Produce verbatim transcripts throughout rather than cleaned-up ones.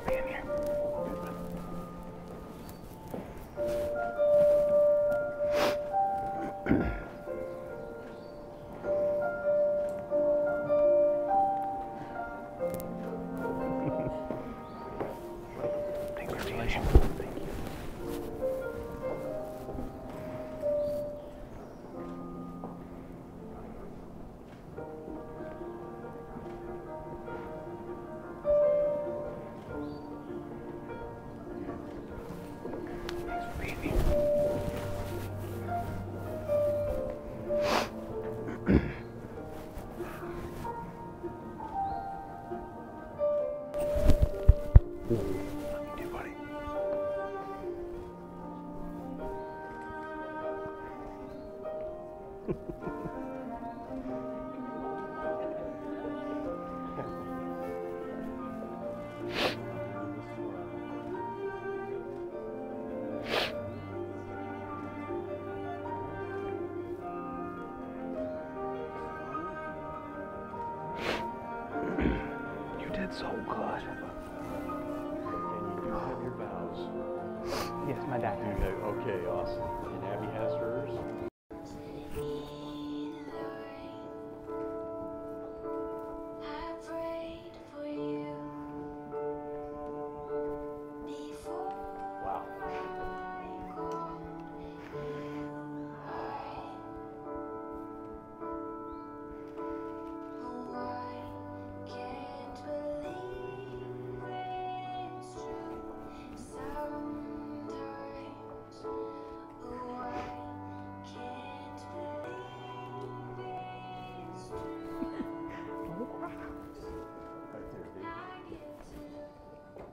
for being here. Thanks for being here. Thank you. Thanks for being here. Love you too, buddy. You did so good. And you do have your vows. Yes, my dad. You have, okay, awesome. And Abby has hers. I prayed for you before Wow. I called you mine. Oh, I can't believe it's true sometimes. Oh, I can't believe it's true. Right there, Dave. I get to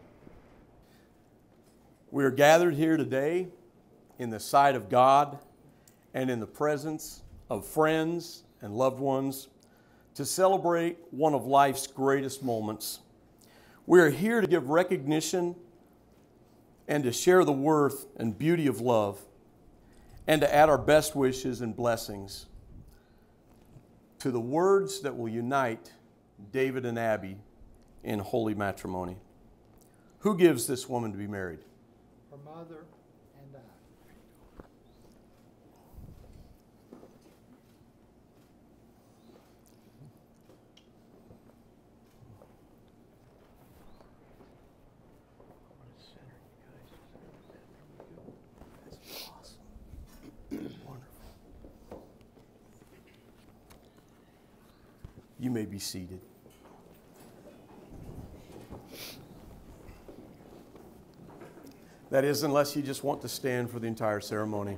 We are gathered here today in the sight of God and in the presence of friends and loved ones to celebrate one of life's greatest moments. We are here to give recognition and to share the worth and beauty of love and to add our best wishes and blessings to the words that will unite David and Abby in holy matrimony. Who gives this woman to be married? Her mother and I. That's awesome. Wonderful. You may be seated. That is, unless you just want to stand for the entire ceremony.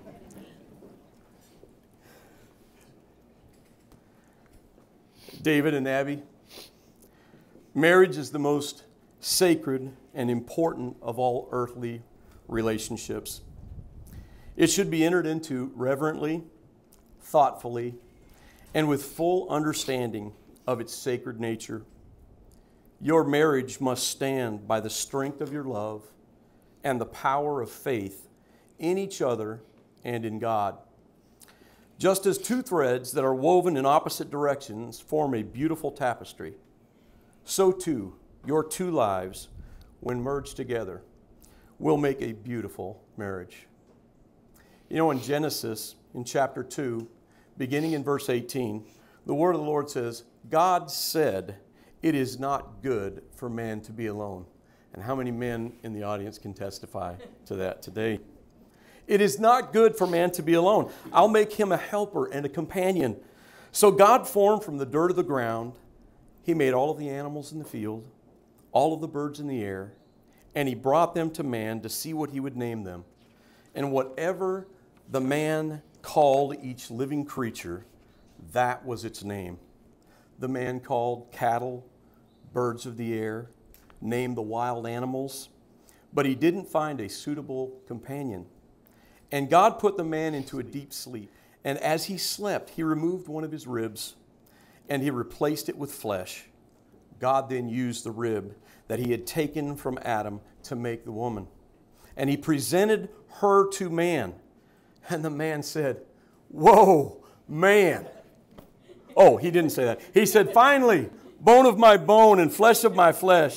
David and Abby, marriage is the most sacred and important of all earthly relationships. It should be entered into reverently, thoughtfully, and with full understanding of its sacred nature. Your marriage must stand by the strength of your love and the power of faith in each other and in God. Just as two threads that are woven in opposite directions form a beautiful tapestry, so too your two lives, when merged together, will make a beautiful marriage. You know, in Genesis, in chapter two, beginning in verse eighteen, the word of the Lord says, God said, it is not good for man to be alone. And how many men in the audience can testify to that today? It is not good for man to be alone. I'll make him a helper and a companion. So God formed from the dirt of the ground. He made all of the animals in the field, all of the birds in the air, and he brought them to man to see what he would name them. And whatever the man called each living creature, that was its name. The man called cattle, birds of the air, named the wild animals, but he didn't find a suitable companion. And God put the man into a deep sleep. And as he slept, he removed one of his ribs and he replaced it with flesh. God then used the rib that he had taken from Adam to make the woman. And he presented her to man. And the man said, "Whoa, man." Oh, he didn't say that. He said, "Finally, bone of my bone and flesh of my flesh.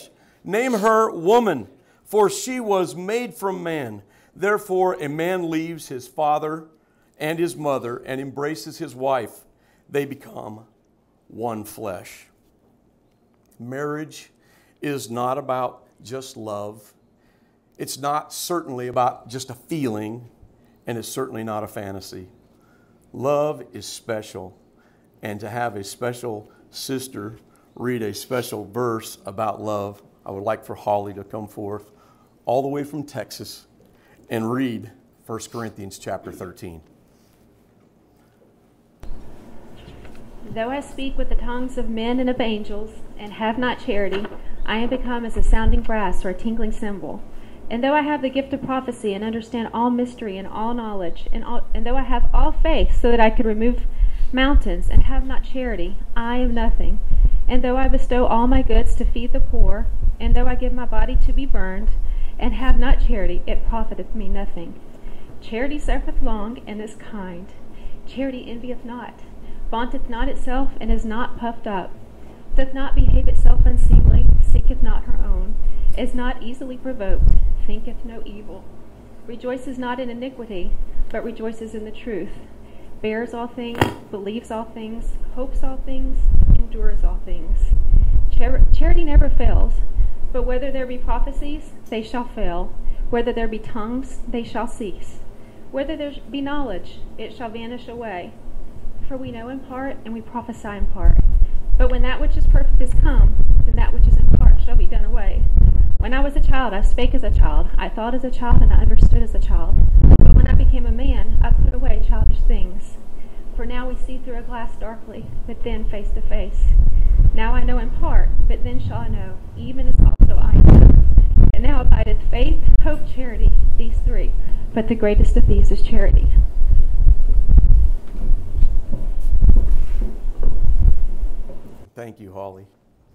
Name her woman, for she was made from man. Therefore a man leaves his father and his mother and embraces his wife. They become one flesh. Marriage is not about just love. It's not certainly about just a feeling, and it's certainly not a fantasy. Love is special, and to have a special sister read a special verse about love, I would like for Holly to come forth all the way from Texas and read First Corinthians chapter thirteen. Though I speak with the tongues of men and of angels, and have not charity, I am become as a sounding brass or a tinkling cymbal. And though I have the gift of prophecy, and understand all mystery and all knowledge, and, all, and though I have all faith so that I could remove mountains, and have not charity, I am nothing. And though I bestow all my goods to feed the poor, and though I give my body to be burned, and have not charity, it profiteth me nothing. Charity suffereth long, and is kind. Charity envieth not, vaunteth not itself, and is not puffed up, doth not behave itself unseemly, seeketh not her own, is not easily provoked, thinketh no evil, rejoices not in iniquity, but rejoices in the truth, bears all things, believes all things, hopes all things, endures all things. Char- charity never fails, but whether there be prophecies, they shall fail, whether there be tongues, they shall cease, whether there be knowledge, it shall vanish away. For we know in part, and we prophesy in part. But when that which is perfect is come, then that which is in part shall be done away. When I was a child, I spake as a child, I thought as a child, and I understood as a child. But when I became a man, I put away childish things. For now we see through a glass darkly, but then face to face. Now I know in part, but then shall I know, even as also I know. And now abideth faith, hope, charity, these three. But the greatest of these is charity. Thank you, Holly.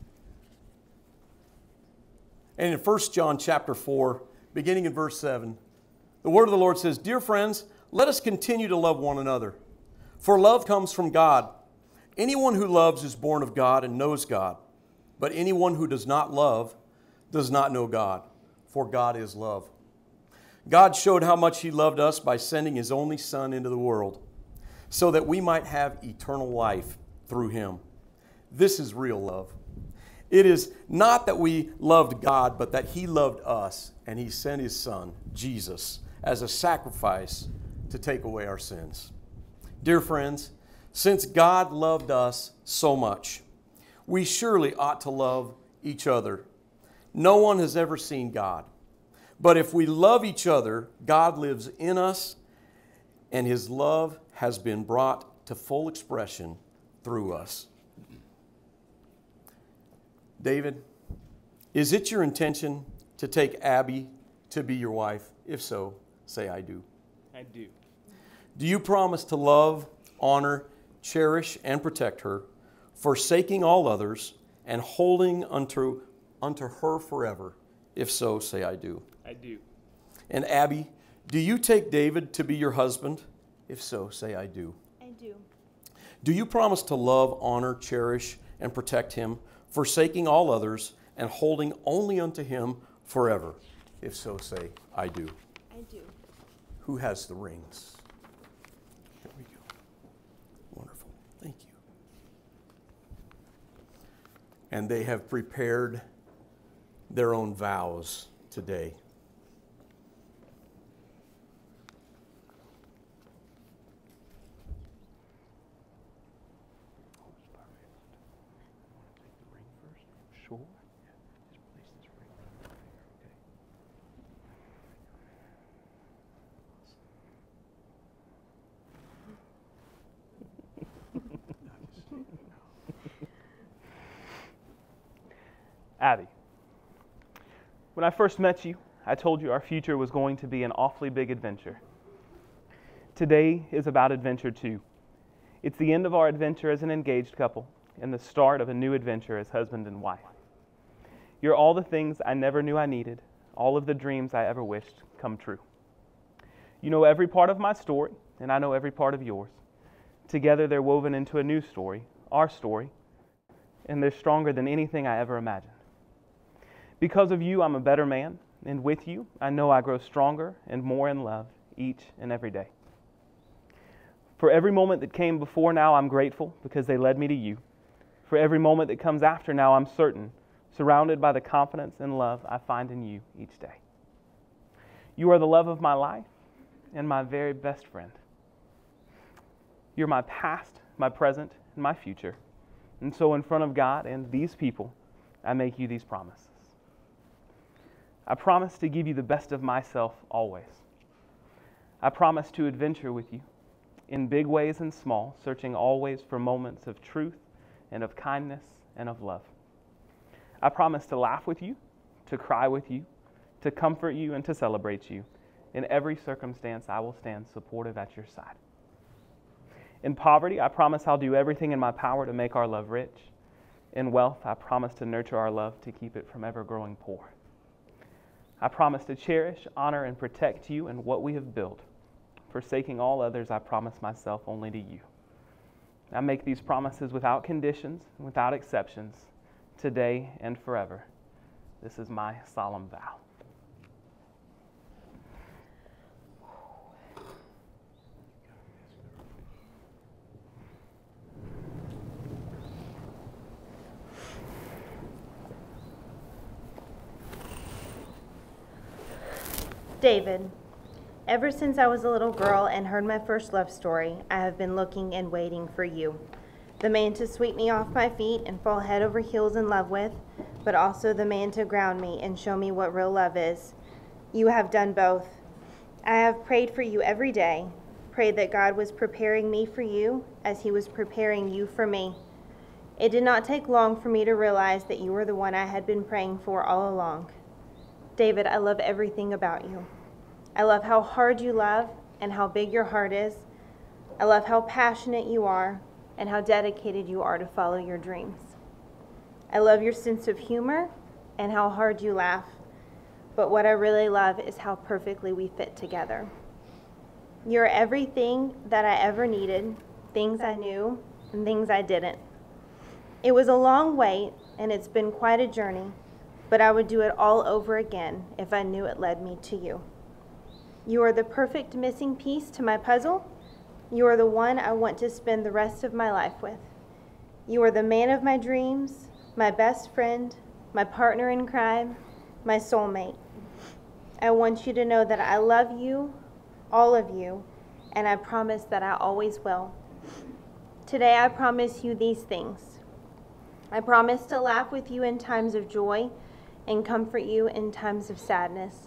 And in First John chapter four, beginning in verse seven, the word of the Lord says, "Dear friends, let us continue to love one another, for love comes from God. Anyone who loves is born of God and knows God. But anyone who does not love does not know God, for God is love. God showed how much He loved us by sending His only Son into the world, so that we might have eternal life through Him. This is real love. It is not that we loved God, but that He loved us, and He sent His Son, Jesus, as a sacrifice to take away our sins." Dear friends, since God loved us so much, we surely ought to love each other. No one has ever seen God. But if we love each other, God lives in us, and His love has been brought to full expression through us. David, is it your intention to take Abby to be your wife? If so, say I do. I do. Do you promise to love, honor, cherish, and protect her, forsaking all others, and holding unto, unto her forever? If so, say I do. I do. And Abby, do you take David to be your husband? If so, say I do. I do. Do you promise to love, honor, cherish, and protect him, forsaking all others, and holding only unto him forever? If so, say I do. I do. Who has the rings? There we go. Wonderful. Thank you. And they have prepared their own vows today. Sure. Just place this ring right there, okay? Abby, when I first met you, I told you our future was going to be an awfully big adventure. Today is about adventure too. It's the end of our adventure as an engaged couple and the start of a new adventure as husband and wife. You're all the things I never knew I needed, all of the dreams I ever wished come true. You know every part of my story, and I know every part of yours. Together they're woven into a new story, our story, and they're stronger than anything I ever imagined. Because of you, I'm a better man, and with you, I know I grow stronger and more in love each and every day. For every moment that came before now, I'm grateful because they led me to you. For every moment that comes after now, I'm certain, surrounded by the confidence and love I find in you each day. You are the love of my life and my very best friend. You're my past, my present, and my future. And so in front of God and these people, I make you these promises. I promise to give you the best of myself always. I promise to adventure with you in big ways and small, searching always for moments of truth and of kindness and of love. I promise to laugh with you, to cry with you, to comfort you, and to celebrate you. In every circumstance, I will stand supportive at your side. In poverty, I promise I'll do everything in my power to make our love rich. In wealth, I promise to nurture our love to keep it from ever growing poor. I promise to cherish, honor, and protect you and what we have built. Forsaking all others, I promise myself only to you. I make these promises without conditions, without exceptions, today and forever. This is my solemn vow. David, ever since I was a little girl and heard my first love story, I have been looking and waiting for you. The man to sweep me off my feet and fall head over heels in love with, but also the man to ground me and show me what real love is. You have done both. I have prayed for you every day, prayed that God was preparing me for you as he was preparing you for me. It did not take long for me to realize that you were the one I had been praying for all along. David, I love everything about you. I love how hard you love and how big your heart is. I love how passionate you are and how dedicated you are to follow your dreams. I love your sense of humor and how hard you laugh. But what I really love is how perfectly we fit together. You're everything that I ever needed, things I knew and things I didn't. It was a long wait and it's been quite a journey, but I would do it all over again if I knew it led me to you. You are the perfect missing piece to my puzzle. You are the one I want to spend the rest of my life with. You are the man of my dreams, my best friend, my partner in crime, my soulmate. I want you to know that I love you, all of you, and I promise that I always will. Today I promise you these things. I promise to laugh with you in times of joy and comfort you in times of sadness.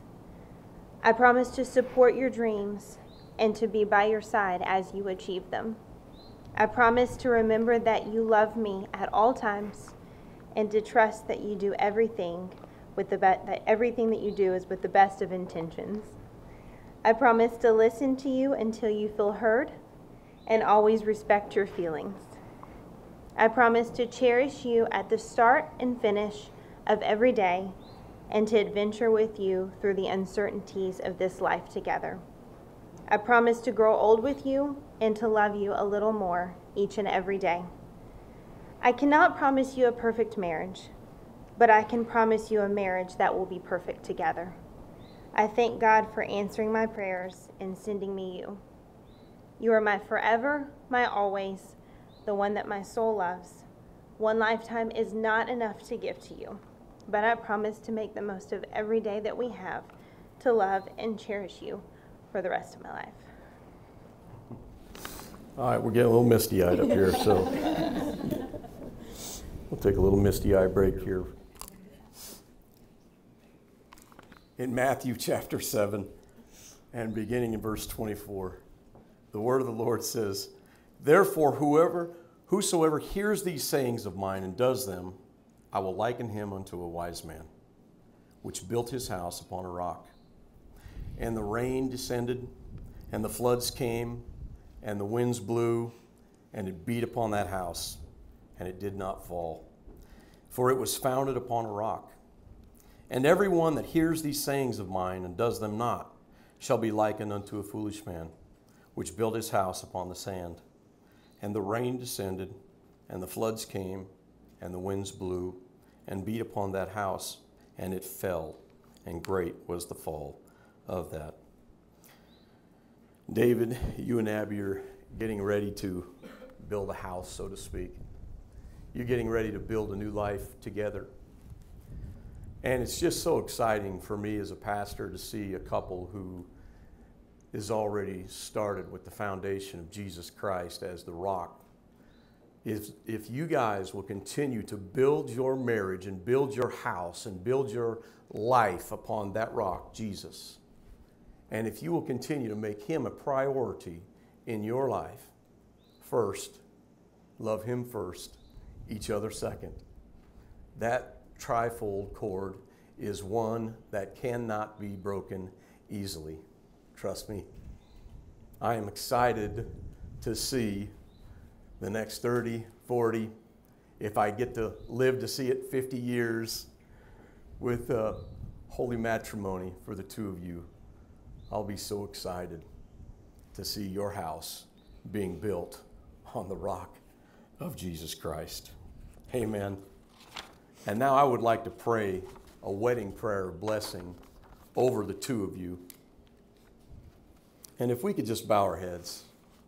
I promise to support your dreams and to be by your side as you achieve them. I promise to remember that you love me at all times and to trust that you do everything with the be- that everything that you do is with the best of intentions. I promise to listen to you until you feel heard and always respect your feelings. I promise to cherish you at the start and finish of every day and to adventure with you through the uncertainties of this life together. I promise to grow old with you and to love you a little more each and every day. I cannot promise you a perfect marriage, but I can promise you a marriage that will be perfect together. I thank God for answering my prayers and sending me you. You are my forever, my always, the one that my soul loves. One lifetime is not enough to give to you, but I promise to make the most of every day that we have to love and cherish you for the rest of my life. All right, we're getting a little misty-eyed up here, so we'll take a little misty-eye break here. In Matthew chapter seven, and beginning in verse twenty-four, the word of the Lord says, "Therefore, whoever, whosoever hears these sayings of mine and does them, I will liken him unto a wise man, which built his house upon a rock. And the rain descended, and the floods came, and the winds blew, and it beat upon that house, and it did not fall, for it was founded upon a rock. And every one that hears these sayings of mine and does them not shall be likened unto a foolish man, which built his house upon the sand. And the rain descended, and the floods came, and the winds blew, and beat upon that house, and it fell, and great was the fall of that. David, you and Abby are getting ready to build a house, so to speak. You're getting ready to build a new life together. And it's just so exciting for me as a pastor to see a couple who is already started with the foundation of Jesus Christ as the rock. If, if you guys will continue to build your marriage and build your house and build your life upon that rock, Jesus, and if you will continue to make him a priority in your life, first, love him first, each other second, that trifold cord is one that cannot be broken easily. Trust me. I am excited to see the next thirty, forty, if I get to live to see it fifty years with uh, holy matrimony for the two of you. I'll be so excited to see your house being built on the rock of Jesus Christ. Amen. And now I would like to pray a wedding prayer of blessing over the two of you. And if we could just bow our heads.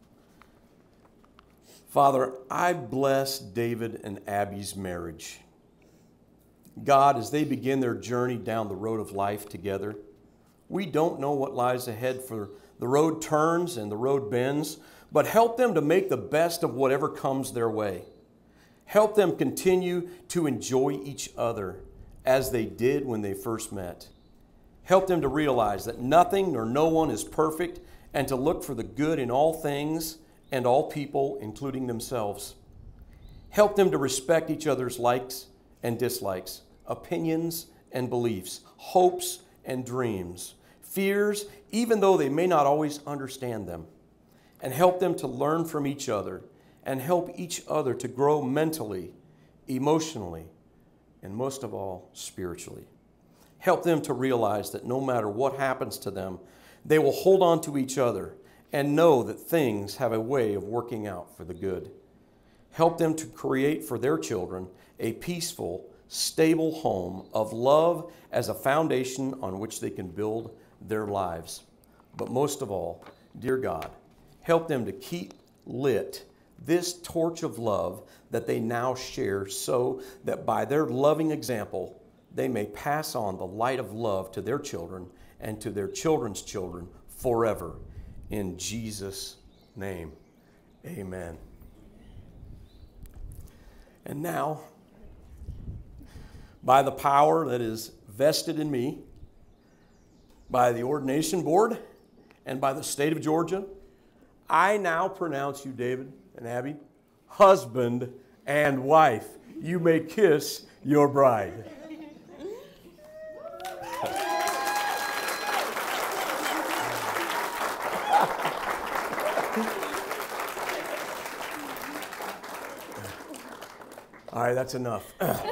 Father, I bless David and Abby's marriage. God, as they begin their journey down the road of life together, we don't know what lies ahead, for the road turns and the road bends, but help them to make the best of whatever comes their way. Help them continue to enjoy each other as they did when they first met. Help them to realize that nothing nor no one is perfect, and to look for the good in all things and all people, including themselves. Help them to respect each other's likes and dislikes, opinions and beliefs, hopes and dreams, fears, even though they may not always understand them. And help them to learn from each other and help each other to grow mentally, emotionally, and most of all, spiritually. Help them to realize that no matter what happens to them, they will hold on to each other and know that things have a way of working out for the good. Help them to create for their children a peaceful, stable home of love as a foundation on which they can build their lives. But most of all, dear God, help them to keep lit this torch of love that they now share, so that by their loving example, they may pass on the light of love to their children and to their children's children forever. In Jesus' name, amen. And now, by the power that is vested in me, by the ordination board, and by the state of Georgia, I now pronounce you, David and Abby, husband and wife. You may kiss your bride. All right, that's enough.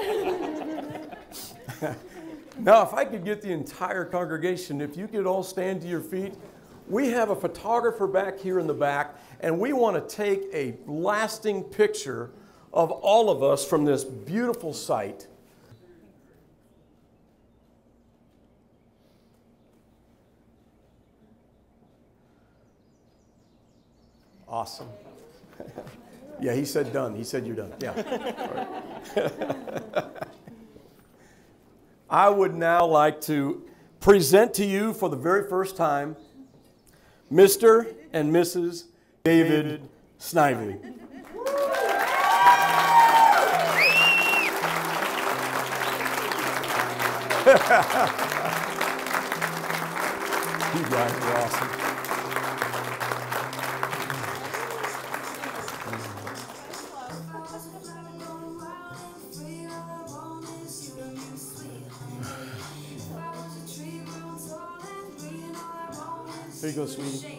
Now, if I could get the entire congregation, if you could all stand to your feet. We have a photographer back here in the back, and we want to take a lasting picture of all of us from this beautiful site. Awesome. Yeah, he said done. He said you're done. Yeah. I would now like to present to you for the very first time Mister and Missus David Snively. You guys are awesome. Here you go, sweetie.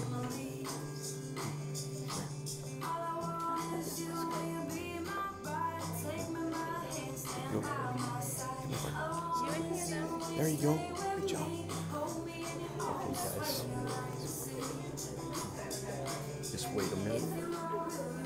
There you go. Good job. Okay, guys. Just wait a minute.